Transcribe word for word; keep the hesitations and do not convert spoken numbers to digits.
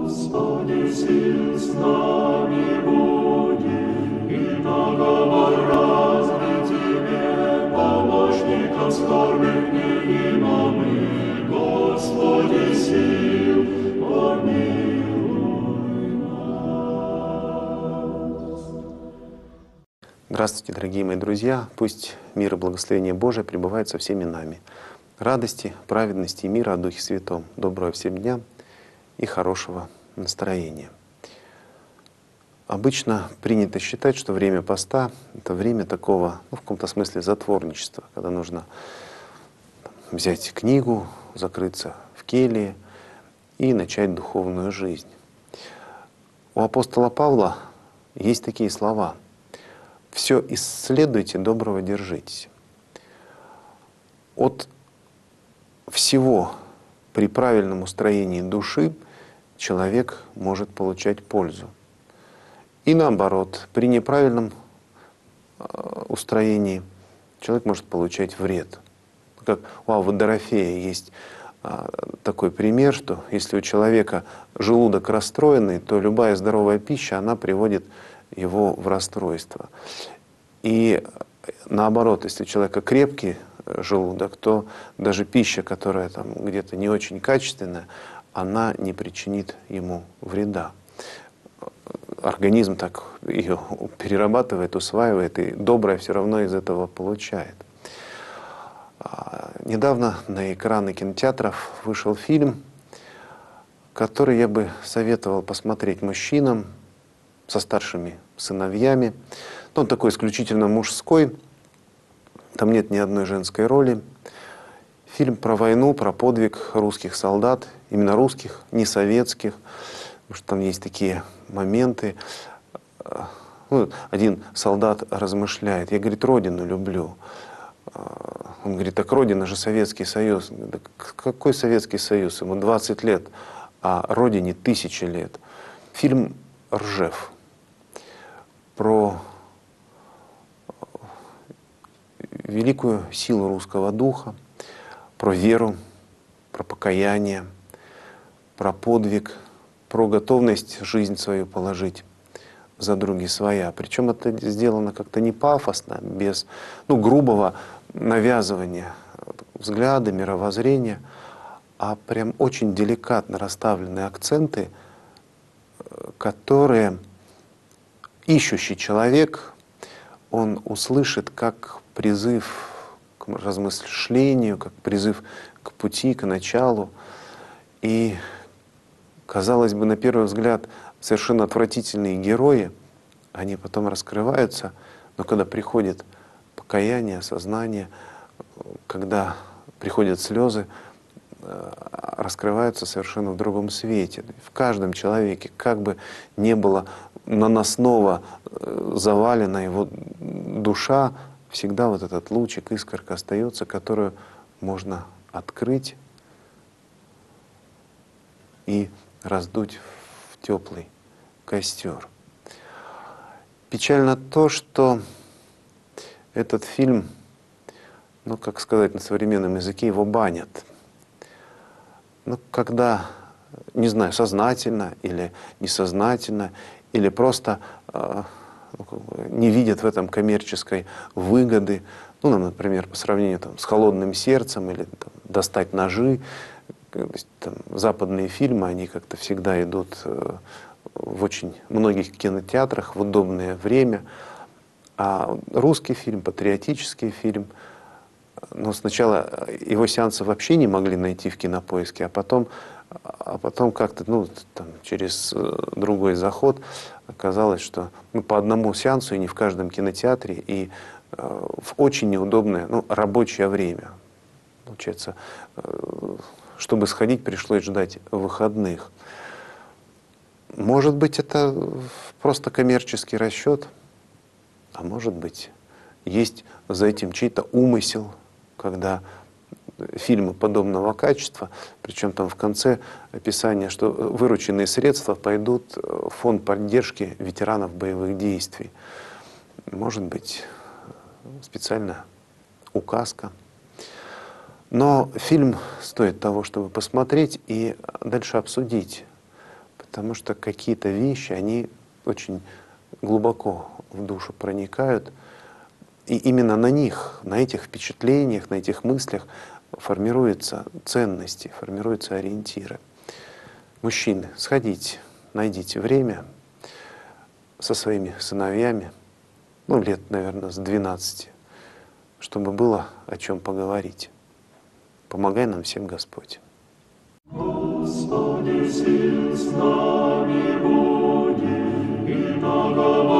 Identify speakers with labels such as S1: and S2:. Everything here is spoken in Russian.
S1: Господи, сил с нами буди, и договор разный Тебе, помощников скорбных неима мы, Господи, сил, помилуй нас.
S2: Здравствуйте, дорогие мои друзья! Пусть мир и благословение Божие пребывают со всеми нами. Радости, праведности и мира о Духе Святом, доброго всем дня и хорошего настроения. Обычно принято считать, что время поста — это время такого, ну, в каком-то смысле, затворничества, когда нужно там взять книгу, закрыться в келье и начать духовную жизнь. У апостола Павла есть такие слова: «Все исследуйте, доброго держитесь». От всего при правильном устроении души человек может получать пользу. И наоборот, при неправильном устроении человек может получать вред. Как у Аввы Дорофея есть такой пример, что если у человека желудок расстроенный, то любая здоровая пища, она приводит его в расстройство. И наоборот, если у человека крепкий желудок, то даже пища, которая там где-то не очень качественная, она не причинит ему вреда. Организм так ее перерабатывает, усваивает, и доброе все равно из этого получает. Недавно на экраны кинотеатров вышел фильм, который я бы советовал посмотреть мужчинам со старшими сыновьями. Он такой исключительно мужской, там нет ни одной женской роли. Фильм про войну, про подвиг русских солдат, именно русских, не советских, потому что там есть такие моменты. Ну, один солдат размышляет: я, говорит, родину люблю. Он говорит: так родина же Советский Союз. Да какой Советский Союз? Ему двадцать лет, а родине тысячи лет. Фильм «Ржев» про великую силу русского духа, про веру, про покаяние, про подвиг, про готовность жизнь свою положить за други своя. Причем это сделано как-то не пафосно, без ну, грубого навязывания взгляда, мировоззрения, а прям очень деликатно расставленные акценты, которые ищущий человек, он услышит как призыв к размышлению, как призыв к пути, к началу. И, казалось бы, на первый взгляд, совершенно отвратительные герои, они потом раскрываются, но когда приходит покаяние, осознание, когда приходят слезы, раскрываются совершенно в другом свете. В каждом человеке, как бы не было наносного завалена его душа, всегда вот этот лучик, искорка остается, которую можно открыть и раздуть в теплый костер. Печально то, что этот фильм, ну как сказать на современном языке, его банят. Ну, когда, не знаю, сознательно или несознательно, или просто э, не видят в этом коммерческой выгоды. Ну, например, по сравнению там, с «Холодным сердцем» или там, «Достать ножи». Там, западные фильмы, они как-то всегда идут э, в очень многих кинотеатрах в удобное время. А русский фильм, патриотический фильм, но сначала его сеансы вообще не могли найти в Кинопоиске, а потом, а потом как-то ну, там, через другой заход оказалось, что ну, по одному сеансу и не в каждом кинотеатре, и э, в очень неудобное ну, рабочее время. Получается, э, чтобы сходить, пришлось ждать выходных. Может быть, это просто коммерческий расчет, а может быть, есть за этим чей-то умысел, когда фильмы подобного качества, причем там в конце описание, что вырученные средства пойдут в фонд поддержки ветеранов боевых действий. Может быть, специальная указка. Но фильм стоит того, чтобы посмотреть и дальше обсудить. потому что какие-то вещи, они очень глубоко в душу проникают, и именно на них, на этих впечатлениях, на этих мыслях формируются ценности, формируются ориентиры. Мужчины, сходите, найдите время со своими сыновьями, ну, лет, наверное, с двенадцати, чтобы было о чем поговорить. Помогай нам всем Господь.
S1: Господи, сил с нами буди, и наговор